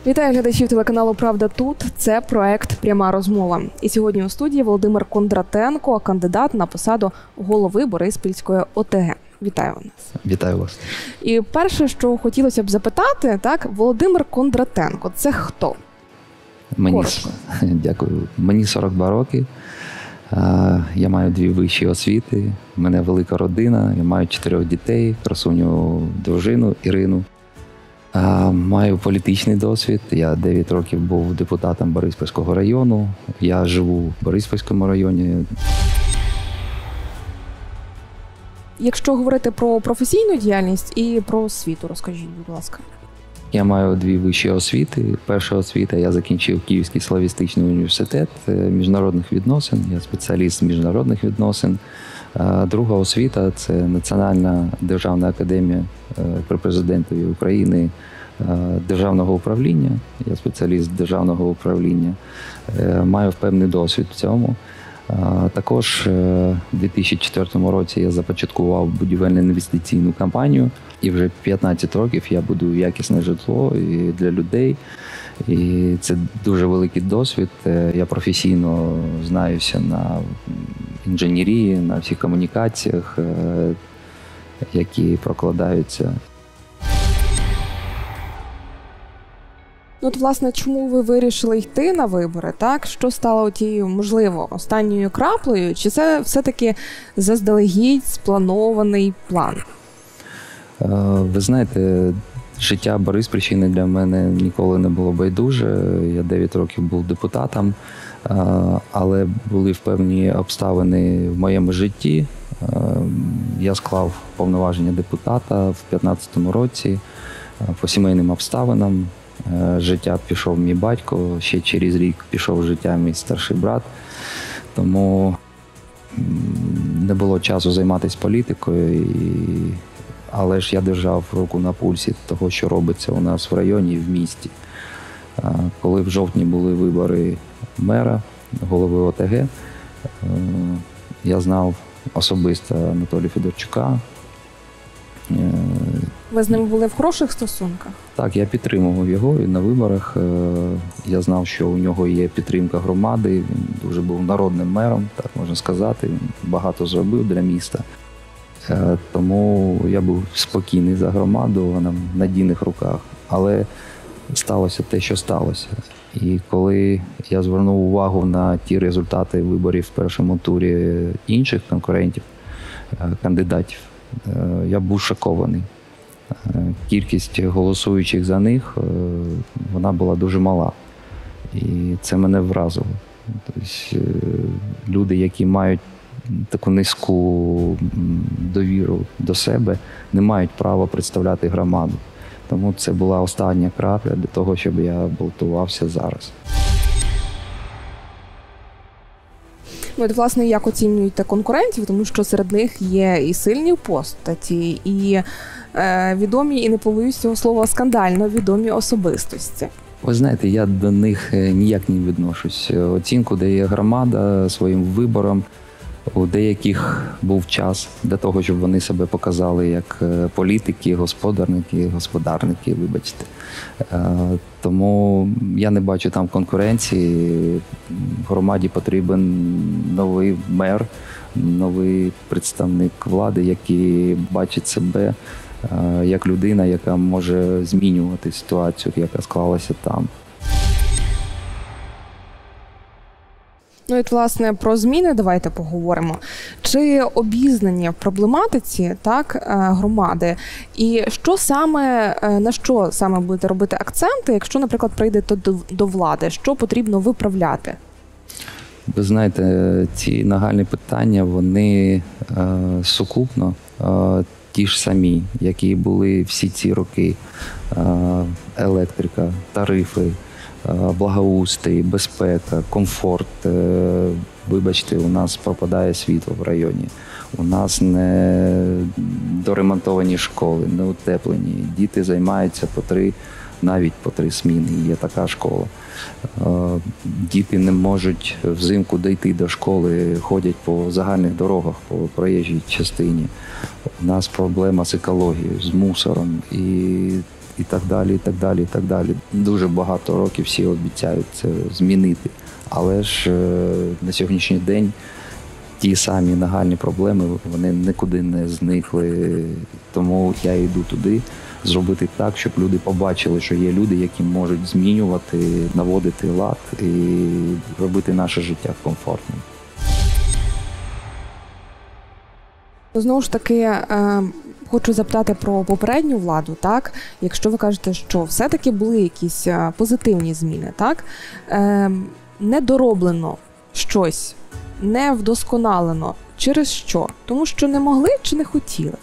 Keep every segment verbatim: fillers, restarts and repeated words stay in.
Вітаю глядачів телеканалу «Правда тут». Це проект «Пряма розмова». І сьогодні у студії Володимир Кондратенко, кандидат на посаду голови Бориспільської О Те Ге. Вітаю вас. Вітаю вас. І перше, що хотілося б запитати, так, Володимир Кондратенко – це хто? Мені, дякую. Мені сорок два роки. Я маю дві вищі освіти. У мене велика родина. Я маю чотирьох дітей, красуню дружину Ірину. Маю політичний досвід. Я дев'ять років був депутатом Бориспільського району. Я живу в Бориспільському районі. Якщо говорити про професійну діяльність і про освіту, розкажіть, будь ласка. Я маю дві вищі освіти. Перша освіта, я закінчив Київський славістичний університет міжнародних відносин. Я спеціаліст з міжнародних відносин. Друга освіта – це Національна державна академія при президентові України державного управління. Я спеціаліст державного управління. Маю певний досвід в цьому. Також у дві тисячі четвертому році я започаткував будівельно-інвестиційну кампанію. І вже п'ятнадцять років я будую якісне житло і для людей. І це дуже великий досвід. Я професійно знаюся на інженерії, на всіх комунікаціях, які прокладаються. Ну, от, власне, чому ви вирішили йти на вибори, так? Що стало тією, можливо, останньою краплею? Чи це все-таки заздалегідь спланований план? Ви знаєте, життя Бориспільщини для мене ніколи не було байдуже. Я дев'ять років був депутатом, але були певні обставини в моєму житті. Я склав повноваження депутата в п'ятнадцятому році по сімейним обставинам. Життя пішов мій батько, ще через рік пішов життя мій старший брат. Тому не було часу займатися політикою. І... Але ж я держав руку на пульсі того, що робиться у нас в районі і в місті. Коли в жовтні були вибори мера, голови О Те Ге, я знав особисто Анатолія Федорчука. Ви з ним були в хороших стосунках? Так, я підтримував його і на виборах. Я знав, що у нього є підтримка громади. Він дуже був народним мером, так можна сказати. Він багато зробив для міста. Тому я був спокійний за громаду, вона в надійних руках. Але сталося те, що сталося. І коли я звернув увагу на ті результати виборів в першому турі інших конкурентів, кандидатів, я був шокований. Кількість голосуючих за них, вона була дуже мала. І це мене вразило. Тобто, люди, які мають таку низьку довіру до себе, не мають права представляти громаду. Тому це була остання крапля для того, щоб я балотувався зараз. Ну, от, власне, як оцінюєте конкурентів, тому що серед них є і сильні постаті, і е, відомі, і не побоюсь цього слова, скандально відомі особистості. Ви знаєте, я до них ніяк не відношусь. Оцінку дає громада своїм виборам. У деяких був час для того, щоб вони себе показали як політики, господарники, господарники, вибачте. Тому я не бачу там конкуренції. Громаді потрібен новий мер, новий представник влади, який бачить себе як людина, яка може змінювати ситуацію, яка склалася там. Ну, і, власне, про зміни давайте поговоримо. Чи обізнані в проблематиці, так, громади? І що саме, на що саме будете робити акценти, якщо, наприклад, прийдете до, до влади? Що потрібно виправляти? Ви знаєте, ці нагальні питання, вони е, сукупно е, ті ж самі, які були всі ці роки. Е, електрика, тарифи, благоустрій, безпека, комфорт. Вибачте, у нас пропадає світло в районі. У нас не доремонтовані школи, не утеплені. Діти займаються по три, навіть по три зміни. Є така школа. Діти не можуть взимку дійти до школи, ходять по загальних дорогах, по проїжджій частині. У нас проблема з екологією, з мусором. І і так далі, і так далі, і так далі. Дуже багато років всі обіцяють це змінити. Але ж на сьогоднішній день ті самі нагальні проблеми, вони нікуди не зникли. Тому я йду туди, зробити так, щоб люди побачили, що є люди, які можуть змінювати, наводити лад і робити наше життя комфортним. Знову ж таки, е, хочу запитати про попередню владу, так? Якщо ви кажете, що все-таки були якісь позитивні зміни, так? Е, не дороблено щось, не вдосконалено. Через що? Тому що не могли чи не хотіли?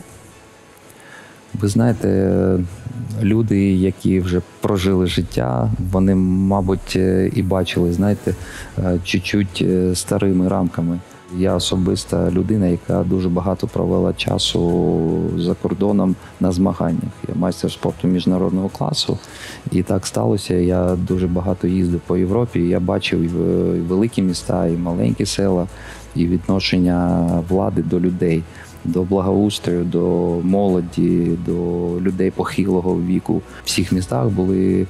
Ви знаєте, люди, які вже прожили життя, вони, мабуть, і бачили, знаєте, чуть-чуть старими рамками. Я особиста людина, яка дуже багато провела часу за кордоном на змаганнях. Я майстер спорту міжнародного класу. І так сталося, я дуже багато їздив по Європі. Я бачив і великі міста, і маленькі села, і відношення влади до людей, до благоустрою, до молоді, до людей похилого віку. В всіх містах були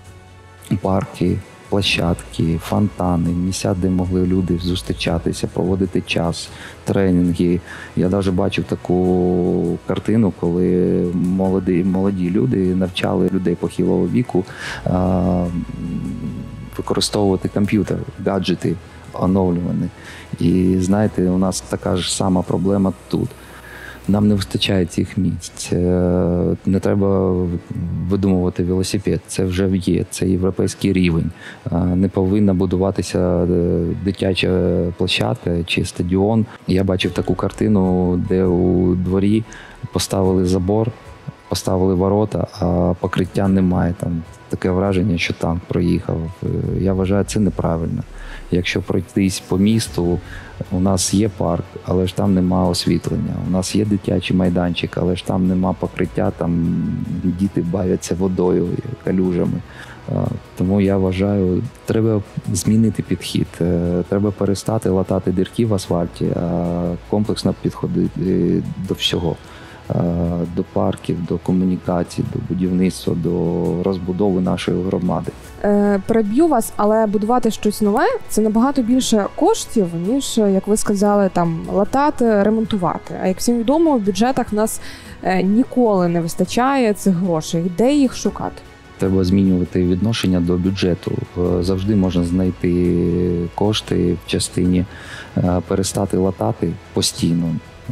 парки, площадки, фонтани, місця, де могли люди зустрічатися, проводити час, тренінги. Я навіть бачив таку картину, коли молоді, молоді люди навчали людей похилого віку а, використовувати комп'ютер, гаджети оновлювані. І знаєте, у нас така ж сама проблема тут. Нам не вистачає цих місць. Не треба видумувати велосипед. Це вже є, це європейський рівень. Не повинна будуватися дитяча площадка чи стадіон. Я бачив таку картину, де у дворі поставили забор, поставили ворота, а покриття немає. Там таке враження, що танк проїхав. Я вважаю, це неправильно. Якщо пройтись по місту, у нас є парк, але ж там нема освітлення. У нас є дитячий майданчик, але ж там нема покриття, там діти бавляться водою, калюжами. Тому я вважаю, треба змінити підхід. Треба перестати латати дірки в асфальті, а комплексно підходити до всього. До парків, до комунікацій, до будівництва, до розбудови нашої громади. Е, переб'ю вас, але будувати щось нове – це набагато більше коштів, ніж, як ви сказали, там латати, ремонтувати. А як всім відомо, в бюджетах в нас е, ніколи не вистачає цих грошей. Де їх шукати? Треба змінювати відношення до бюджету. Завжди можна знайти кошти в частині, перестати латати постійно,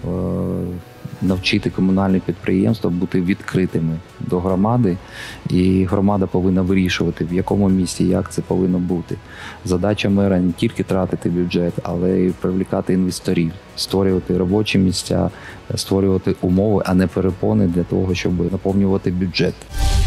навчити комунальне підприємство бути відкритими до громади, і громада повинна вирішувати, в якому місці, як це повинно бути. Задача мера не тільки тратити бюджет, але й привлікати інвесторів, створювати робочі місця, створювати умови, а не перепони для того, щоб наповнювати бюджет.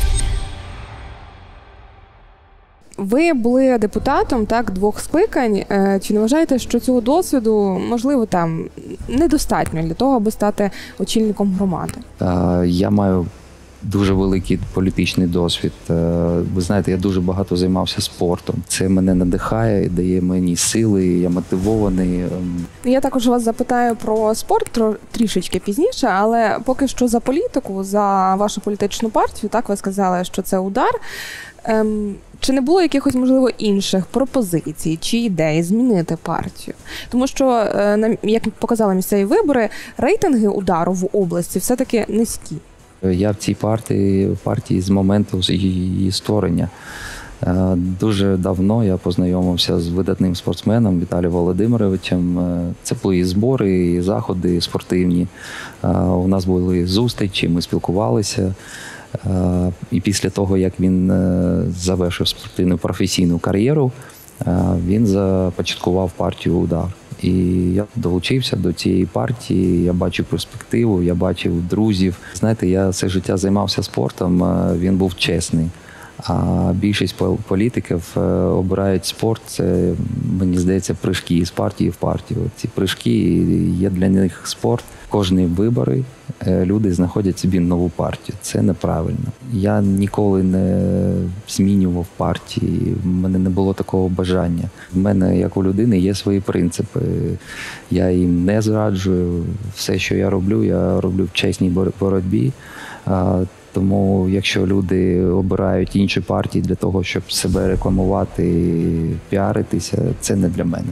Ви були депутатом, так, двох скликань. Чи не вважаєте, що цього досвіду, можливо, там недостатньо для того, аби стати очільником громади? Я маю дуже великий політичний досвід. Ви знаєте, я дуже багато займався спортом. Це мене надихає, дає мені сили, я мотивований. Я також вас запитаю про спорт трішечки пізніше, але поки що за політику, за вашу політичну партію, так, ви сказали, що це удар. Чи не було якихось, можливо, інших пропозицій чи ідей змінити партію? Тому що, як показали місцеві вибори, рейтинги удару в області все-таки низькі. Я в цій партії, партії з моменту її створення. Дуже давно я познайомився з видатним спортсменом Віталієм Володимировичем. Це були і збори, і заходи спортивні. У нас були зустрічі, ми спілкувалися. І після того, як він завершив спортивну професійну кар'єру, він започаткував партію «Удар». І я долучився до цієї партії, я бачив перспективу, я бачив друзів. Знаєте, я все життя займався спортом, він був чесний. А більшість політиків обирають спорт, це, мені здається, прыжки з партії в партію. Ці прыжки є для них спорт. Кожні вибори люди знаходять собі нову партію. Це неправильно. Я ніколи не змінював партії, в мене не було такого бажання. В мене, як у людини, є свої принципи. Я їм не зраджую. Все, що я роблю, я роблю в чесній боротьбі. Тому якщо люди обирають інші партії для того, щоб себе рекламувати, піаритися, це не для мене.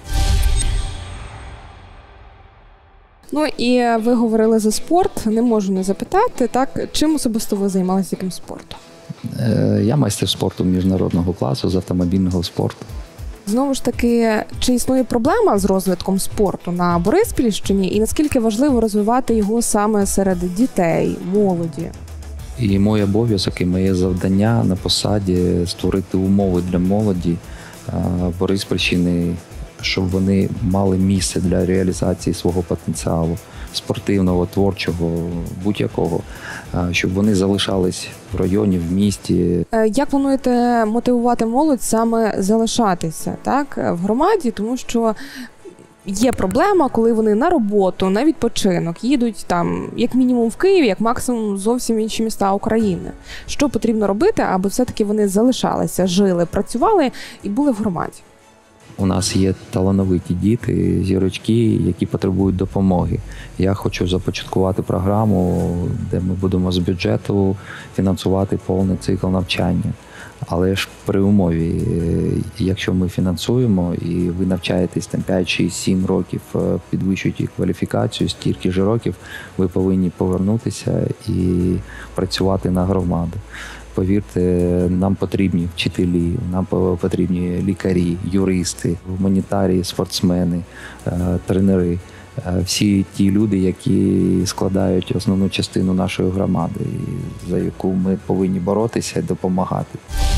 Ну і ви говорили за спорт, не можу не запитати, так, чим особисто ви займалися, яким спортом? Я майстер спорту міжнародного класу з автомобільного спорту. Знову ж таки, чи існує проблема з розвитком спорту на Бориспільщині і наскільки важливо розвивати його саме серед дітей, молоді? І мій обов'язок, і моє завдання на посаді створити умови для молоді Бориспільщини, щоб вони мали місце для реалізації свого потенціалу, спортивного, творчого, будь-якого, щоб вони залишались в районі, в місті. Як плануєте мотивувати молодь саме залишатися, так, в громаді, тому що є проблема, коли вони на роботу, на відпочинок їдуть там, як мінімум в Київ, як максимум зовсім інші міста України. Що потрібно робити, аби все-таки вони залишалися, жили, працювали і були в громаді? У нас є талановиті діти, зірочки, які потребують допомоги. Я хочу започаткувати програму, де ми будемо з бюджету фінансувати повний цикл навчання. Але ж при умові, якщо ми фінансуємо і ви навчаєтесь там п'ять, шість, сім років, підвищуєте кваліфікацію, стільки ж років ви повинні повернутися і працювати на громаду. Повірте, нам потрібні вчителі, нам потрібні лікарі, юристи, гуманітарії, спортсмени, тренери. Всі ті люди, які складають основну частину нашої громади, за яку ми повинні боротися і допомагати.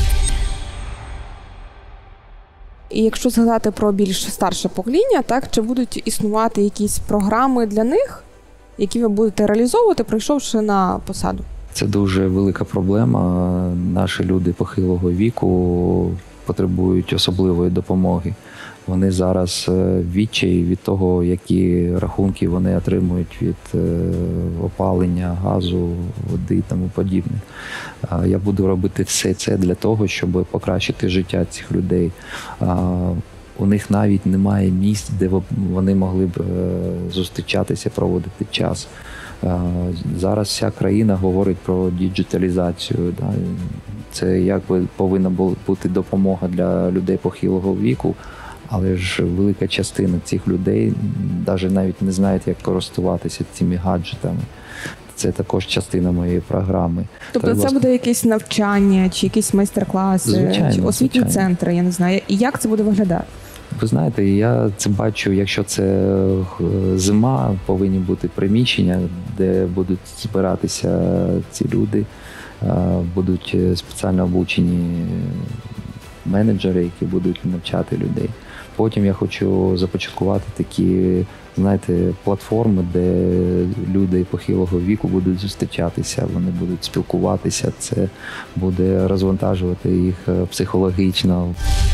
І якщо згадати про більш старше покоління, так, чи будуть існувати якісь програми для них, які ви будете реалізовувати, прийшовши на посаду? Це дуже велика проблема. Наші люди похилого віку потребують особливої допомоги. Вони зараз відчаї від того, які рахунки вони отримують від опалення, газу, води і тому подібне. Я буду робити все це для того, щоб покращити життя цих людей. У них навіть немає місць, де вони могли б зустрічатися, проводити час. Зараз вся країна говорить про діджиталізацію. Це якби повинна бути допомога для людей похилого віку, але ж велика частина цих людей навіть навіть не знають, як користуватися цими гаджетами. Це також частина моєї програми. Тобто Треба... це буде якесь навчання, чи якісь майстер-класи, звичайно, чи освітні звичайно. центри, я не знаю. І як це буде виглядати? Ви знаєте, я це бачу, якщо це зима, повинні бути приміщення, де будуть збиратися ці люди, будуть спеціально обучені менеджери, які будуть навчати людей. Потім я хочу започаткувати такі, знаєте, платформи, де люди похилого віку будуть зустрічатися, вони будуть спілкуватися, це буде розвантажувати їх психологічно.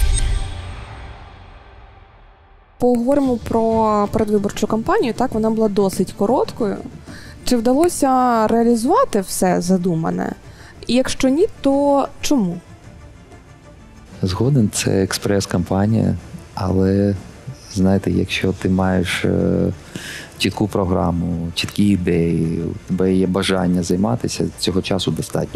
Поговоримо про передвиборчу кампанію. Так, вона була досить короткою. Чи вдалося реалізувати все задумане? І якщо ні, то чому? Згоден, це експрес-кампанія, але, знаєте, якщо ти маєш чітку програму, чіткі ідеї, у тебе є бажання займатися, цього часу достатньо.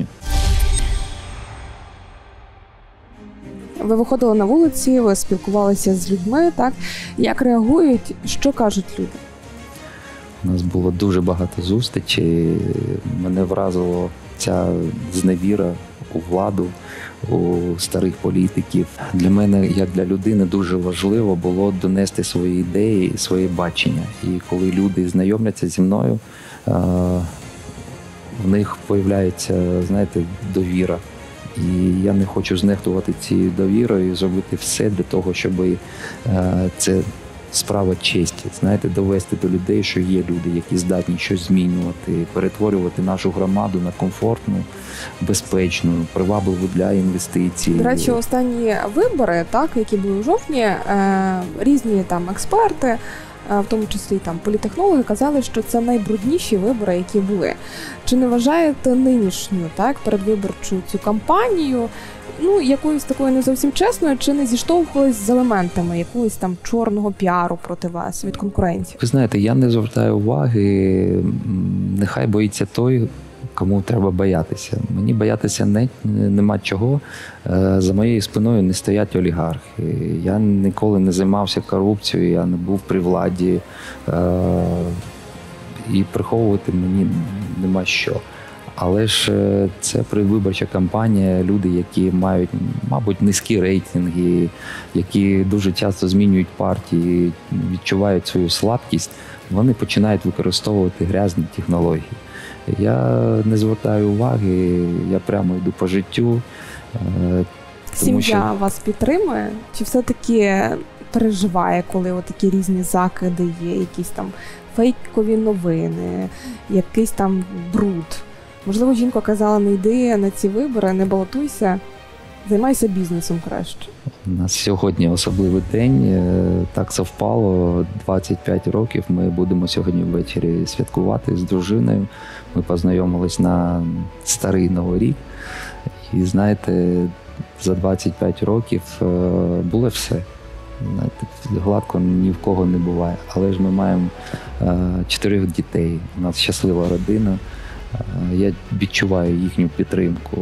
Ви виходили на вулиці, ви спілкувалися з людьми, так? Як реагують, що кажуть люди? У нас було дуже багато зустрічей, мене вразило ця зневіра у владу, у старих політиків. Для мене, як для людини, дуже важливо було донести свої ідеї, своє бачення. І коли люди знайомляться зі мною, в них з'являється, знаєте, довіра. І я не хочу знехтувати цією довірою і зробити все для того, щоб це справа честі, знаєте, довести до людей, що є люди, які здатні щось змінювати, перетворювати нашу громаду на комфортну, безпечну, привабливу для інвестицій. До речі, останні вибори, так, які були у жовтні, різні там експерти, в тому числі там політехнологи, казали, що це найбрудніші вибори, які були. Чи не вважаєте нинішню, так, передвиборчу цю кампанію, ну, якоюсь такою не зовсім чесною, чи не зіштовхувались з елементами якогось там чорного піару проти вас від конкурентів? Ви знаєте, я не звертаю уваги, нехай боїться той, кому треба боятися. Мені боятися не, нема чого. За моєю спиною не стоять олігархи. Я ніколи не займався корупцією, я не був при владі. І приховувати мені нема що. Але ж це предвиборча кампанія, люди, які мають, мабуть, низькі рейтинги, які дуже часто змінюють партії, відчувають свою слабкість, вони починають використовувати грязні технології. Я не звертаю уваги, я прямо йду по життю. Сім'я що... вас підтримує? Чи все-таки переживає, коли такі різні закиди є, якісь там фейкові новини, якийсь там бруд? Можливо, жінка казала, не йди на ці вибори, не балотуйся, займайся бізнесом краще. У нас сьогодні особливий день, так совпало, двадцять п'ять років ми будемо сьогодні ввечері святкувати з дружиною. Ми познайомились на старий Новий рік і, знаєте, за двадцять п'ять років було все. Знаєте, гладко ні в кого не буває, але ж ми маємо чотирьох дітей, у нас щаслива родина. Я відчуваю їхню підтримку.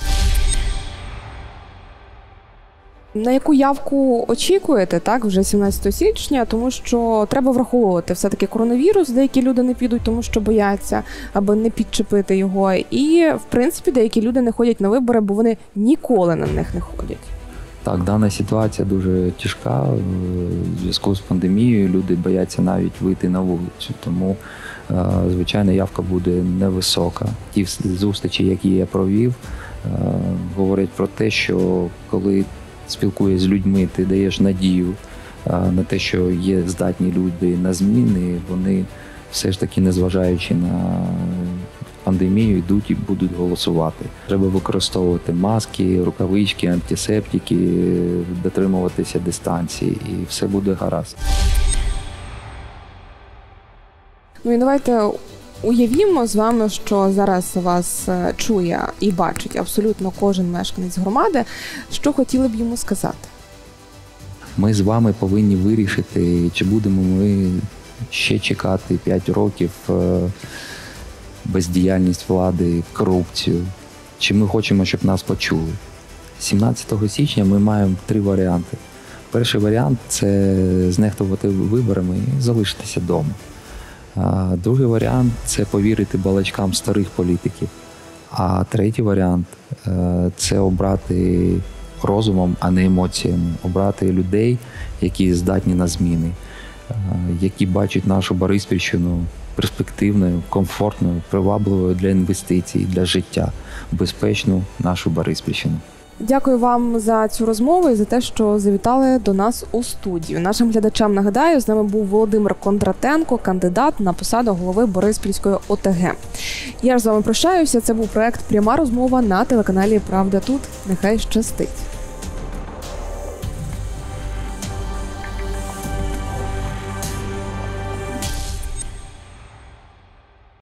На яку явку очікуєте, так, вже сімнадцятого січня, тому що треба враховувати все-таки коронавірус, деякі люди не підуть, тому що бояться, аби не підчепити його, і, в принципі, деякі люди не ходять на вибори, бо вони ніколи на них не ходять. Так, дана ситуація дуже тяжка. В зв'язку з пандемією люди бояться навіть вийти на вулицю, тому, звичайно, явка буде невисока. Ті зустрічі, які я провів, говорять про те, що коли спілкуєшся з людьми, ти даєш надію на те, що є здатні люди на зміни, вони все ж таки, незважаючи на пандемію, йдуть і будуть голосувати. Треба використовувати маски, рукавички, антисептики, дотримуватися дистанції, і все буде гаразд. Ну і давайте уявімо з вами, що зараз вас чує і бачить абсолютно кожен мешканець громади. Що хотіли б йому сказати? Ми з вами повинні вирішити, чи будемо ми ще чекати п'ять років бездіяльність влади, корупцію, чи ми хочемо, щоб нас почули. сімнадцятого січня ми маємо три варіанти. Перший варіант – це знехтувати виборами і залишитися вдома. А другий варіант – це повірити балачкам старих політиків. А третій варіант – це обрати розумом, а не емоціями. Обрати людей, які здатні на зміни, які бачать нашу Бориспільщину перспективною, комфортною, привабливою для інвестицій, для життя, безпечну нашу Бориспільщину. Дякую вам за цю розмову і за те, що завітали до нас у студію. Нашим глядачам нагадаю, з нами був Володимир Кондратенко, кандидат на посаду голови Бориспільської О Те Ге. Я ж з вами прощаюся. Це був проект «Пряма розмова» на телеканалі «Правда тут». Нехай щастить.